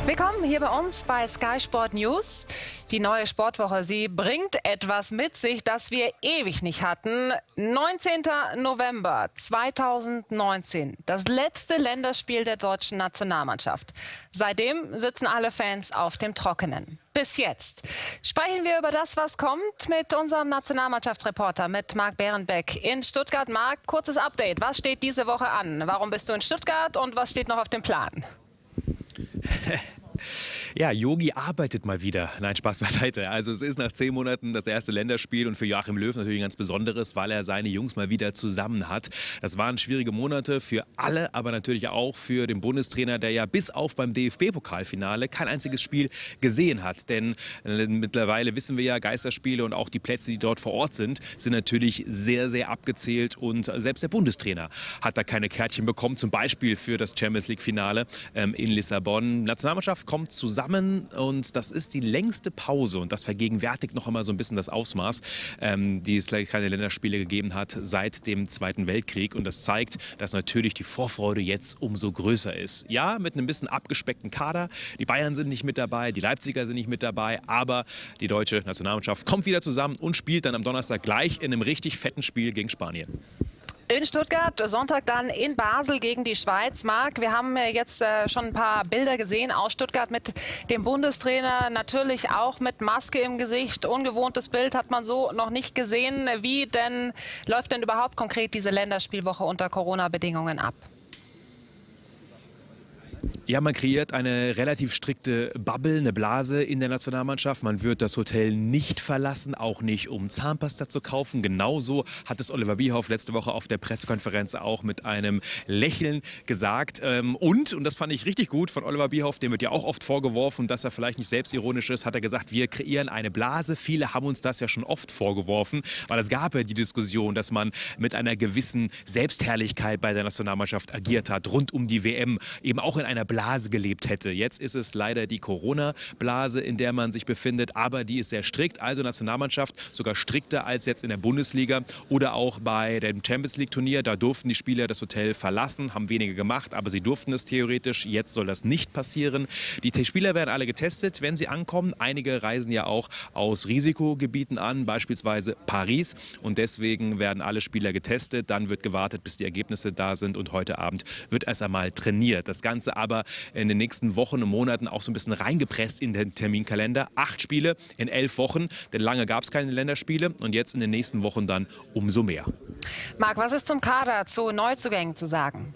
Willkommen hier bei uns bei Sky Sport News. Die neue Sportwoche, sie bringt etwas mit sich, das wir ewig nicht hatten. 19. November 2019, das letzte Länderspiel der deutschen Nationalmannschaft. Seitdem sitzen alle Fans auf dem Trockenen. Bis jetzt. Sprechen wir über das, was kommt, mit unserem Nationalmannschaftsreporter, mit Marc Behrenbeck in Stuttgart. Marc, kurzes Update. Was steht diese Woche an? Warum bist du in Stuttgart und was steht noch auf dem Plan? Ja, Yogi arbeitet mal wieder. Nein, Spaß beiseite. Also es ist nach 10 Monaten das erste Länderspiel und für Joachim Löw natürlich ein ganz besonderes, weil er seine Jungs mal wieder zusammen hat. Das waren schwierige Monate für alle, aber natürlich auch für den Bundestrainer, der ja bis auf beim DFB-Pokalfinale kein einziges Spiel gesehen hat. Denn mittlerweile wissen wir ja, Geisterspiele und auch die Plätze, die dort vor Ort sind natürlich sehr, sehr abgezählt. Und selbst der Bundestrainer hat da keine Kärtchen bekommen, zum Beispiel für das Champions-League-Finale in Lissabon. Die Nationalmannschaft kommt zusammen und das ist die längste Pause und das vergegenwärtigt noch einmal so ein bisschen das Ausmaß, die es keine Länderspiele gegeben hat seit dem Zweiten Weltkrieg. Und das zeigt, dass natürlich die Vorfreude jetzt umso größer ist. Ja, mit einem bisschen abgespeckten Kader. Die Bayern sind nicht mit dabei, die Leipziger sind nicht mit dabei, aber die deutsche Nationalmannschaft kommt wieder zusammen und spielt dann am Donnerstag gleich in einem richtig fetten Spiel gegen Spanien. In Stuttgart, Sonntag dann in Basel gegen die Schweiz. Marc, wir haben jetzt schon ein paar Bilder gesehen aus Stuttgart mit dem Bundestrainer, natürlich auch mit Maske im Gesicht. Ungewohntes Bild hat man so noch nicht gesehen. Wie denn läuft denn überhaupt konkret diese Länderspielwoche unter Corona-Bedingungen ab? Ja, man kreiert eine relativ strikte Bubble, eine Blase in der Nationalmannschaft. Man wird das Hotel nicht verlassen, auch nicht um Zahnpasta zu kaufen. Genauso hat es Oliver Bierhoff letzte Woche auf der Pressekonferenz auch mit einem Lächeln gesagt. Und das fand ich richtig gut von Oliver Bierhoff, dem wird ja auch oft vorgeworfen, dass er vielleicht nicht selbstironisch ist, hat er gesagt, wir kreieren eine Blase. Viele haben uns das ja schon oft vorgeworfen, weil es gab ja die Diskussion, dass man mit einer gewissen Selbstherrlichkeit bei der Nationalmannschaft agiert hat, rund um die WM, eben auch in einer Blase gelebt hätte. Jetzt ist es leider die Corona-Blase, in der man sich befindet, aber die ist sehr strikt. Also Nationalmannschaft sogar strikter als jetzt in der Bundesliga oder auch bei dem Champions-League-Turnier. Da durften die Spieler das Hotel verlassen, haben wenige gemacht, aber sie durften es theoretisch. Jetzt soll das nicht passieren. Die Spieler werden alle getestet, wenn sie ankommen. Einige reisen ja auch aus Risikogebieten an, beispielsweise Paris. Und deswegen werden alle Spieler getestet. Dann wird gewartet, bis die Ergebnisse da sind. Und heute Abend wird erst einmal trainiert. Das Ganze aber in den nächsten Wochen und Monaten auch so ein bisschen reingepresst in den Terminkalender. 8 Spiele in 11 Wochen, denn lange gab es keine Länderspiele und jetzt in den nächsten Wochen dann umso mehr. Marc, was ist zum Kader, zu Neuzugängen zu sagen?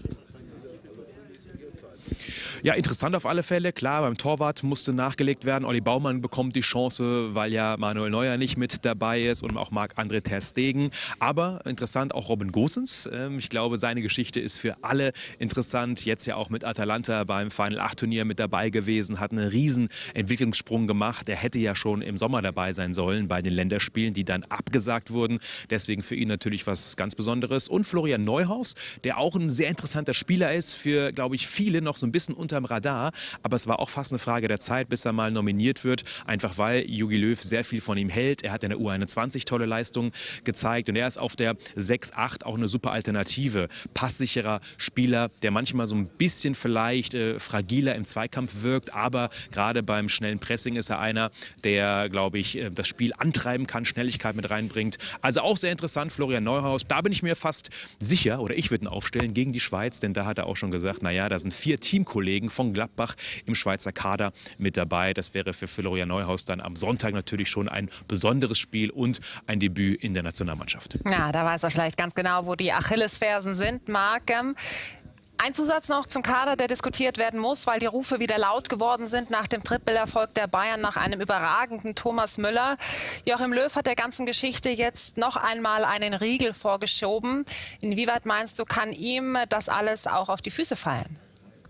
Ja, interessant auf alle Fälle. Klar, beim Torwart musste nachgelegt werden. Olli Baumann bekommt die Chance, weil ja Manuel Neuer nicht mit dabei ist und auch Marc-André ter Stegen. Aber interessant auch Robin Gosens. Ich glaube, seine Geschichte ist für alle interessant. Jetzt ja auch mit Atalanta beim Final-8-Turnier mit dabei gewesen, hat einen riesen Entwicklungssprung gemacht. Er hätte ja schon im Sommer dabei sein sollen bei den Länderspielen, die dann abgesagt wurden. Deswegen für ihn natürlich was ganz Besonderes. Und Florian Neuhaus, der auch ein sehr interessanter Spieler ist, für, glaube ich, viele noch so ein bisschen unterm Radar, aber es war auch fast eine Frage der Zeit, bis er mal nominiert wird, einfach weil Jogi Löw sehr viel von ihm hält. Er hat in der U21 tolle Leistungen gezeigt und er ist auf der 6-8 auch eine super Alternative. Passsicherer Spieler, der manchmal so ein bisschen vielleicht fragiler im Zweikampf wirkt, aber gerade beim schnellen Pressing ist er einer, der, glaube ich, das Spiel antreiben kann, Schnelligkeit mit reinbringt. Also auch sehr interessant, Florian Neuhaus. Da bin ich mir fast sicher, oder ich würde ihn aufstellen gegen die Schweiz, denn da hat er auch schon gesagt, naja, da sind 4 Teamkollegen von Gladbach im Schweizer Kader mit dabei. Das wäre für Florian Neuhaus dann am Sonntag natürlich schon ein besonderes Spiel und ein Debüt in der Nationalmannschaft. Ja, da weiß er vielleicht ganz genau, wo die Achillesfersen sind, Marc. Ein Zusatz noch zum Kader, der diskutiert werden muss, weil die Rufe wieder laut geworden sind nach dem Trippelerfolg der Bayern, nach einem überragenden Thomas Müller. Joachim Löw hat der ganzen Geschichte jetzt noch einmal einen Riegel vorgeschoben. Inwieweit meinst du, kann ihm das alles auch auf die Füße fallen?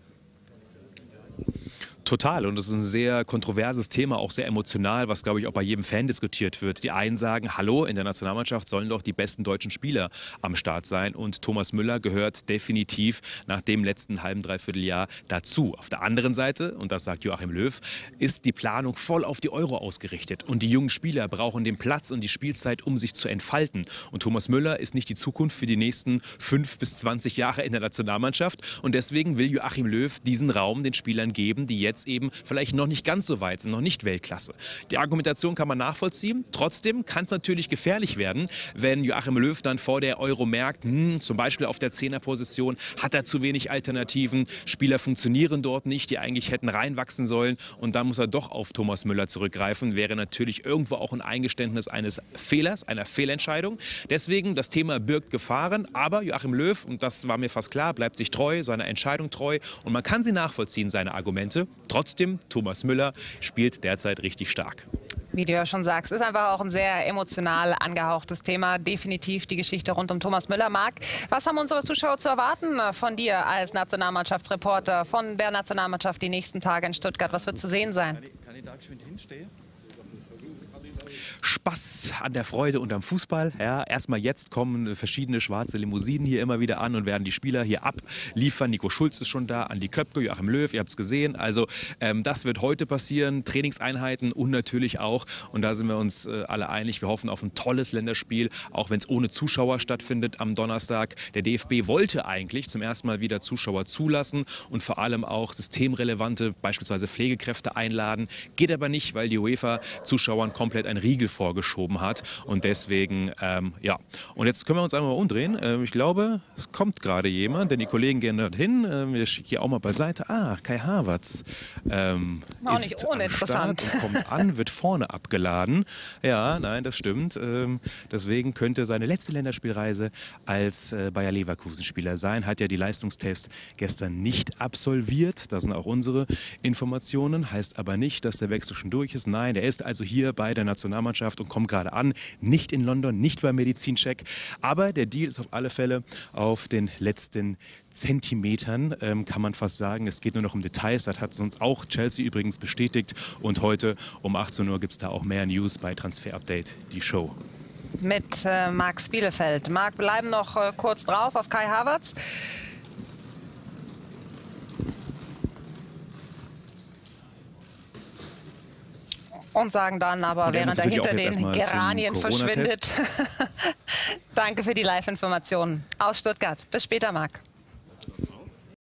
Total. Und das ist ein sehr kontroverses Thema, auch sehr emotional, was, glaube ich, auch bei jedem Fan diskutiert wird. Die einen sagen, hallo, in der Nationalmannschaft sollen doch die besten deutschen Spieler am Start sein. Und Thomas Müller gehört definitiv nach dem letzten halben, dreiviertel Jahr dazu. Auf der anderen Seite, und das sagt Joachim Löw, ist die Planung voll auf die Euro ausgerichtet. Und die jungen Spieler brauchen den Platz und die Spielzeit, um sich zu entfalten. Und Thomas Müller ist nicht die Zukunft für die nächsten 5 bis 20 Jahre in der Nationalmannschaft. Und deswegen will Joachim Löw diesen Raum den Spielern geben, die jetzt jetzt eben vielleicht noch nicht ganz so weit sind, noch nicht Weltklasse. Die Argumentation kann man nachvollziehen. Trotzdem kann es natürlich gefährlich werden, wenn Joachim Löw dann vor der Euro merkt, zum Beispiel auf der Zehnerposition hat er zu wenig Alternativen, Spieler funktionieren dort nicht, die eigentlich hätten reinwachsen sollen und dann muss er doch auf Thomas Müller zurückgreifen. Wäre natürlich irgendwo auch ein Eingeständnis eines Fehlers, einer Fehlentscheidung. Deswegen, das Thema birgt Gefahren, aber Joachim Löw, und das war mir fast klar, bleibt sich treu, seiner Entscheidung treu und man kann sie nachvollziehen, seine Argumente. Trotzdem, Thomas Müller spielt derzeit richtig stark. Wie du ja schon sagst, ist einfach auch ein sehr emotional angehauchtes Thema. Definitiv die Geschichte rund um Thomas Müller. Marc, was haben unsere Zuschauer zu erwarten von dir als Nationalmannschaftsreporter, von der Nationalmannschaft die nächsten Tage in Stuttgart? Was wird zu sehen sein? Kann ich da geschwind hinstehen? Spaß an der Freude und am Fußball. Ja, erstmal jetzt kommen verschiedene schwarze Limousinen hier immer wieder an und werden die Spieler hier abliefern. Nico Schulz ist schon da, Andi Köpke, Joachim Löw, ihr habt es gesehen. Also das wird heute passieren, Trainingseinheiten und natürlich auch, und da sind wir uns alle einig, wir hoffen auf ein tolles Länderspiel, auch wenn es ohne Zuschauer stattfindet am Donnerstag. Der DFB wollte eigentlich zum ersten Mal wieder Zuschauer zulassen und vor allem auch systemrelevante, beispielsweise Pflegekräfte einladen. Geht aber nicht, weil die UEFA Zuschauern komplett ein Riegel vorgeschoben hat und deswegen, ja. Und jetzt können wir uns einmal umdrehen. Ich glaube, es kommt gerade jemand, denn die Kollegen gehen dorthin. Wir schicken hier auch mal beiseite. Ah, Kai Havertz auch nicht uninteressant. Kommt an, wird vorne abgeladen. Ja, nein, das stimmt. Deswegen könnte seine letzte Länderspielreise als Bayer Leverkusen-Spieler sein. Hat ja die Leistungstests gestern nicht absolviert. Das sind auch unsere Informationen. Heißt aber nicht, dass der Wechsel schon durch ist. Nein, er ist also hier bei der Nationalmannschaft und kommt gerade an. Nicht in London, nicht beim Medizincheck. Aber der Deal ist auf alle Fälle auf den letzten Zentimetern, kann man fast sagen. Es geht nur noch um Details. Das hat uns auch Chelsea übrigens bestätigt. Und heute um 18 Uhr gibt es da auch mehr News bei Transfer Update, die Show. Mit Marc Bielefeld. Marc, wir bleiben noch kurz drauf auf Kai Havertz. Und sagen dann aber, während er hinter den Geranien verschwindet, danke für die Live-Informationen aus Stuttgart. Bis später, Marc.